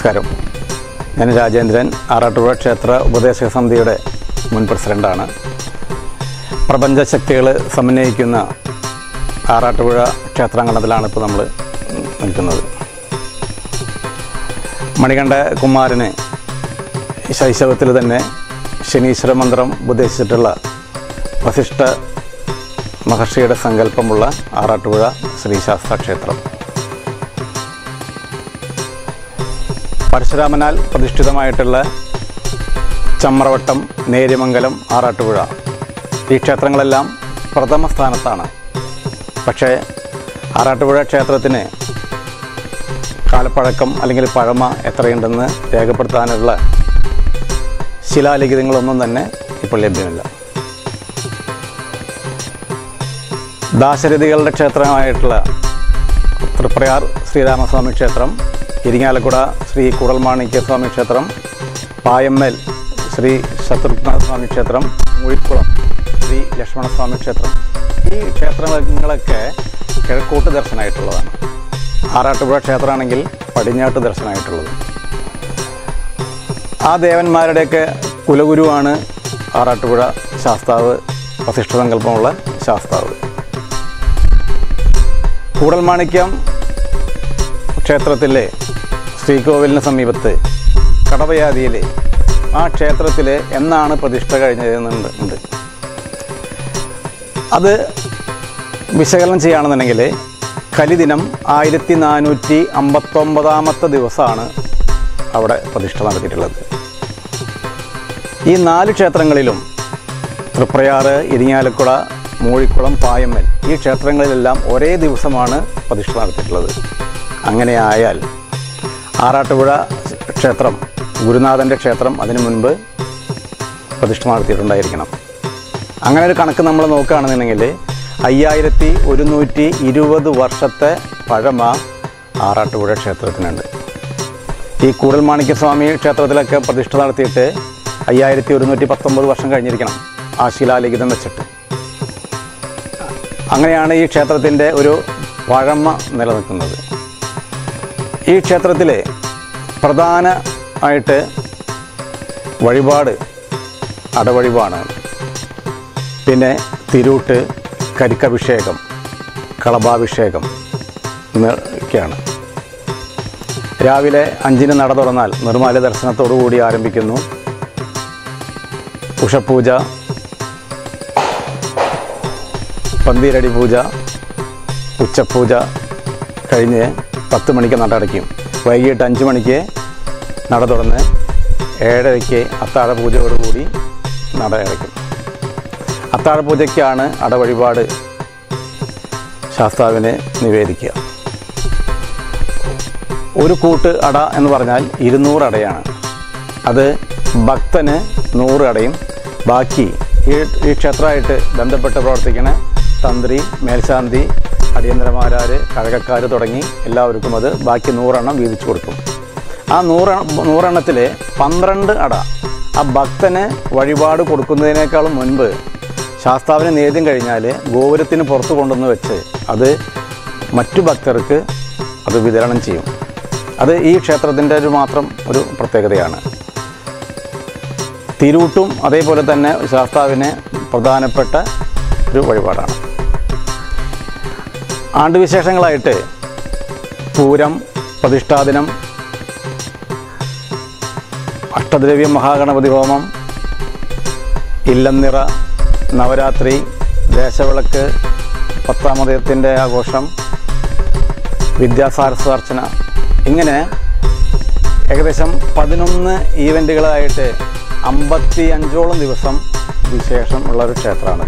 നമസ്കാരം. ഞാൻ രാജേന്ദ്രൻ, ആറാട്ടുപുഴ ക്ഷേത്ര ഉപദേശക സമിതിയുടെ മുൻ പ്രസിഡൻ്റാണ്. പ്രപഞ്ചശക്തികൾ സമന്വയിക്കുന്ന ആറാട്ടുപുഴ ക്ഷേത്രാങ്കണത്തിലാണ് ഇപ്പോൾ നമ്മൾ നിൽക്കുന്നത്. മണികണ്ഠ കുമാരന് ശൈശവത്തിൽ തന്നെ ശനീശ്വര മന്ത്രം ഉപദേശിച്ചിട്ടുള്ള വസിഷ്ഠ മഹർഷിയുടെ സങ്കല്പമുള്ള ആറാട്ടുപുഴ ശ്രീശാസ്ത്ര ക്ഷേത്രം പരശുരാമനാൽ പ്രതിഷ്ഠിതമായിട്ടുള്ള ചമ്രവട്ടം, നേര്യമംഗലം, ആറാട്ടുപുഴ ഈ ക്ഷേത്രങ്ങളെല്ലാം പ്രഥമ സ്ഥാനത്താണ്. പക്ഷേ ആറാട്ടുപുഴ ക്ഷേത്രത്തിന് കാലപ്പഴക്കം അല്ലെങ്കിൽ പഴമ എത്രയുണ്ടെന്ന് രേഖപ്പെടുത്താനുള്ള ശിലാലിഖിതങ്ങളൊന്നും തന്നെ ഇപ്പോൾ ലഭ്യമല്ല. ദാശരഥികളുടെ ക്ഷേത്രമായിട്ടുള്ള തൃപ്രയാർ ശ്രീരാമസ്വാമി ക്ഷേത്രം, ഇരിങ്ങാലക്കുട ശ്രീ കൂടൽമാണിക്യസ്വാമി ക്ഷേത്രം, പായമ്മൽ ശ്രീ ശത്രുഘ്നസ്വാമി ക്ഷേത്രം, മൂഴിക്കുളം ശ്രീ ലക്ഷ്മണസ്വാമി ക്ഷേത്രം, ഈ ക്ഷേത്രങ്ങളൊക്കെ കിഴക്കോട്ട് ദർശനമായിട്ടുള്ളതാണ്. ആറാട്ടുപുഴ ക്ഷേത്രമാണെങ്കിൽ പടിഞ്ഞാട്ട് ദർശനമായിട്ടുള്ളത്. ആ ദേവന്മാരുടെയൊക്കെ കുലഗുരുവാണ് ആറാട്ടുപുഴ ശാസ്താവ്, വസിഷ്ഠ സങ്കല്പമുള്ള ശാസ്താവ്. കൂടൽമാണിക്യം ക്ഷേത്രത്തിലെ ശ്രീകോവിലിന് സമീപത്ത് കടവയാതിയിൽ ആ ക്ഷേത്രത്തിൽ എന്നാണ് പ്രതിഷ്ഠ കഴിഞ്ഞതെന്നുണ്ട്. അത് വിശകലനം ചെയ്യുകയാണെന്നുണ്ടെങ്കിൽ കലിദിനം 1459 ദിവസമാണ് അവിടെ പ്രതിഷ്ഠ നടത്തിയിട്ടുള്ളത്. ഈ 4 ക്ഷേത്രങ്ങളിലും തൃപ്രയാർ, ഇരിങ്ങാലക്കുട, മൂഴിക്കുളം, പായമ്മൽ ഈ ക്ഷേത്രങ്ങളിലെല്ലാം ഒരേ ദിവസമാണ് പ്രതിഷ്ഠ നടത്തിയിട്ടുള്ളത്. അങ്ങനെയായാൽ ആറാട്ടുപുഴ ക്ഷേത്രം, ഗുരുനാഥൻ്റെ ക്ഷേത്രം അതിനു മുൻപ് പ്രതിഷ്ഠ നടത്തിയിട്ടുണ്ടായിരിക്കണം. അങ്ങനെ ഒരു കണക്ക് നമ്മൾ നോക്കുകയാണെന്നുണ്ടെങ്കിൽ 5120 വർഷത്തെ പഴമ ആറാട്ടുപുഴ ക്ഷേത്രത്തിനുണ്ട്. ഈ കൂടൽമാണിക്യസ്വാമി ക്ഷേത്രത്തിലൊക്കെ പ്രതിഷ്ഠ നടത്തിയിട്ട് 5119 വർഷം കഴിഞ്ഞിരിക്കണം ആ ശിലാലിഖിതം വെച്ചിട്ട്. അങ്ങനെയാണ് ഈ ക്ഷേത്രത്തിൻ്റെ ഒരു പഴമ നിലനിൽക്കുന്നത്. ഈ ക്ഷേത്രത്തിലെ പ്രധാനമായിട്ട് വഴിപാട് അടവഴിപാടാണ്. പിന്നെ തിരൂട്ട്, കരിക്കഭിഷേകം, കളഭാഭിഷേകം എന്നൊക്കെയാണ്. രാവിലെ 5-ന് നട തുറന്നാൽ നിർമ്മാല്യ ദർശനത്തോടു കൂടി ആരംഭിക്കുന്നു. ഉഷപൂജ, പന്തീരടി പൂജ, ഉച്ചപൂജ കഴിഞ്ഞ് 10 മണിക്ക് നട അടയ്ക്കും. വൈകിട്ട് 5 മണിക്ക് നട തുറന്ന് 7:30 അത്താഴ പൂജയോടുകൂടി നട അടയ്ക്കും. അത്താഴ പൂജയ്ക്കാണ് അടവഴിപാട് ശാസ്താവിനെ നിവേദിക്കുക. ഒരു കൂട്ട് അട എന്ന് പറഞ്ഞാൽ 200 അടയാണ്. അത് ഭക്തന് 100 അടയും. ബാക്കി ഈ ക്ഷേത്രമായിട്ട് ബന്ധപ്പെട്ട് പ്രവർത്തിക്കുന്ന തന്ത്രി, മേൽശാന്തി, അടിയന്തരമാരാർ, കഴകക്കാർ തുടങ്ങി എല്ലാവർക്കും അത് ബാക്കി 100 എണ്ണം വീതിച്ചു കൊടുക്കും. ആ 100 എണ്ണത്തിൽ 12 അട ആ ഭക്തന് വഴിപാട് കൊടുക്കുന്നതിനേക്കാളും മുൻപ് ശാസ്താവിന് നേദ്യം കഴിഞ്ഞാൽ ഗോപുരത്തിന് പുറത്ത് കൊണ്ടുവന്ന് വെച്ച് അത് മറ്റു ഭക്തർക്ക് അത് വിതരണം ചെയ്യും. അത് ഈ ക്ഷേത്രത്തിൻ്റെ മാത്രം ഒരു പ്രത്യേകതയാണ്. തിരൂട്ടും അതേപോലെ തന്നെ ശാസ്താവിന് പ്രധാനപ്പെട്ട ഒരു വഴിപാടാണ്. ആണ്ടുവിശേഷങ്ങളായിട്ട് പൂരം, പ്രതിഷ്ഠാദിനം, അഷ്ടദ്രവ്യ മഹാഗണപതി ഹോമം, ഇല്ലംനിറ, നവരാത്രി, ദേശവിളക്ക്, 10-ാം ഉദയത്തിൻ്റെ ആഘോഷം, വിദ്യാസാരസ്വാർച്ചന, ഇങ്ങനെ ഏകദേശം 11 ഈവൻറ്റുകളായിട്ട് 55ഓളം ദിവസം വിശേഷം ഉള്ളൊരു ക്ഷേത്രമാണ്.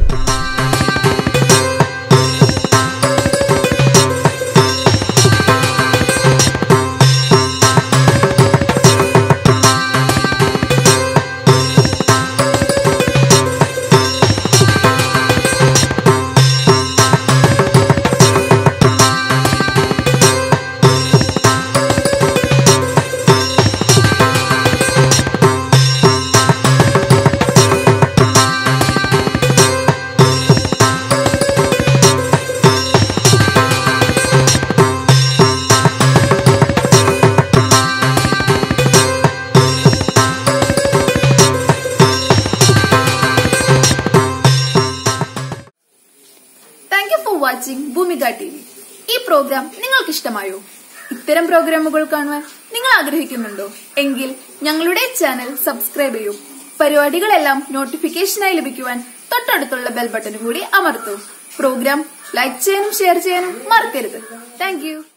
Watching Bhoomika TV. ഈ പ്രോഗ്രാം നിങ്ങൾക്ക് ഇഷ്ടമായോ? ഇത്തരം പ്രോഗ്രാമുകൾ കാണുവാൻ നിങ്ങൾ ആഗ്രഹിക്കുന്നുണ്ടോ? എങ്കിൽ ഞങ്ങളുടെ ചാനൽ സബ്സ്ക്രൈബ് ചെയ്യൂ. പരിപാടികളെല്ലാം നോട്ടിഫിക്കേഷനായി ലഭിക്കുവാൻ തൊട്ടടുത്തുള്ള ബെൽ ബട്ടൺ കൂടി അമർത്തൂ. പ്രോഗ്രാം ലൈക്ക് ചെയ്യാനും ഷെയർ ചെയ്യാനും മറക്കരുത്. Thank U.